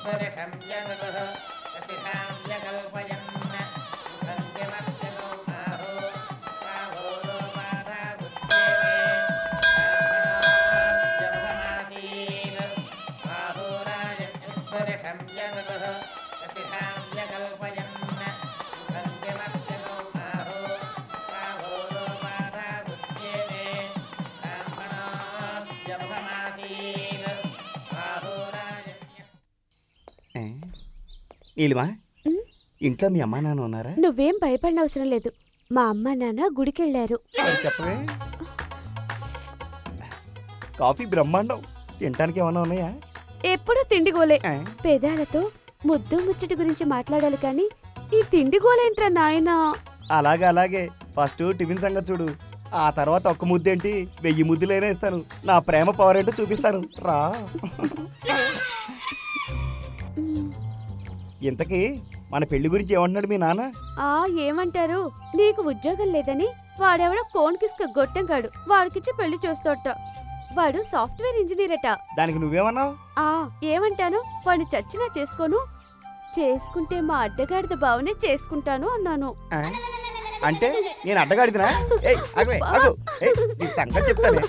నీలిమా, ఇంట్లో మీ అమ్మా నాన్న ఉన్నారా? నువ్వేం భయపడిన అవసరం లేదు. మా అమ్మ నాన్న గుడికెళ్ళారు. చెప్పవే. కాఫీ బ్రహ్మాండం. తినడానికి ఏమన్నా ఉన్నాయా? ఎప్పుడు తిండి గోలే. పేదాలతో ముద్దు ముచ్చటి గురించి మాట్లాడాలి కానీ ఈ తిండి గోలేంట్రా నాయనా. అలాగే ఫస్ట్ టిఫిన్ సంగతి చూడు. ఆ తర్వాత ఒక్క ముద్దేంటి 1000 ముద్దులైనా ఇస్తాను. నా ప్రేమ పవర్ ఏంటో చూపిస్తాను రా. ఇంతకీ మన పెళ్లి గురించి ఏమంటున్నాడు మీ నాన్న? ఏమంటారు, నీకు ఉద్యోగం లేదని వాడెవడో కోన్కిస్క గొట్టంగాడు, వాడికిచ్చి పెళ్లి చూస్తోట. వాడు సాఫ్ట్వేర్ ఇంజనీర్ అట. దానికి నువ్వేమన్నావు? ఏమంటాను, వాడిని చచ్చినా చేసుకోను, చేసుకుంటే మా అడ్డగాడిద బావనే చేసుకుంటాను అన్నాను. అంటే నేను అడ్డగాడిదినా? సంగతి చెప్తానే.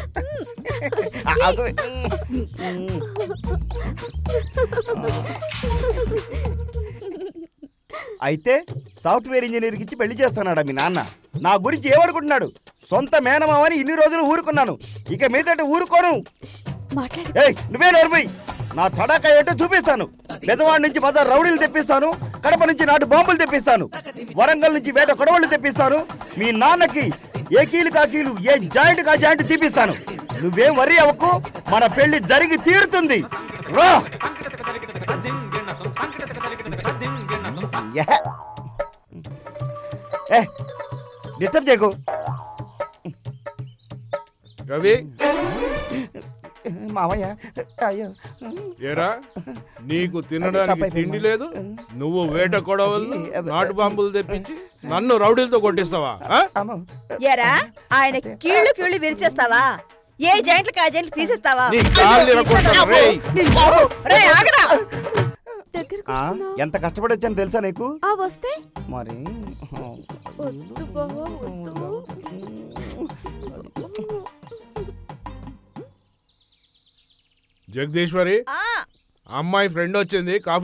అయితే సాఫ్ట్వేర్ ఇంజనీర్కి ఇచ్చి పెళ్లి చేస్తున్నాడా మీ నాన్న? నా గురించి ఏమనుకుంటున్నాడు? సొంత మేనమావని ఇన్ని రోజులు ఊరుకున్నాను, ఇక మీదట ఊరుకోను. నువ్వే నోర్మై. నా తడాక ఏంటో చూపిస్తాను. బెజవాడ నుంచి బజార్ రౌడీలు తెప్పిస్తాను, కడప నుంచి నాటు బాంబులు తెప్పిస్తాను, వరంగల్ నుంచి వేట కొడవళ్ళు తెప్పిస్తాను. మీ నాన్నకి ఏ కీలు కా కీలు, ఏ జాయింట్ కా జాయింట్ తీపిస్తాను. నువ్వేం వరి అవ్వకు, మన పెళ్లి జరిగి తీరుతుంది. రా. డిస్టర్బ్ చేయకు. రవి, మామయ్య. ఏరా, నీకు తినడానికి తిండి లేదు, నువ్వు వేట కొడవళ్ళు నాటు బాంబులు తెప్పించి నన్ను రౌడీలతో కొట్టిస్తావా? ఏరా, ఆయన కీళ్లు కీళ్లు విరిచేస్తావా? ఏ జాయింట్లు కా జాయింట్లు తీసేస్తావా? ఎంత కష్టపడి వచ్చాను తెలుసా నీకు? వస్తే మరి జగదీశ్వరి, అమ్మాయి ఫ్రెండ్ వచ్చింది, కాఫీ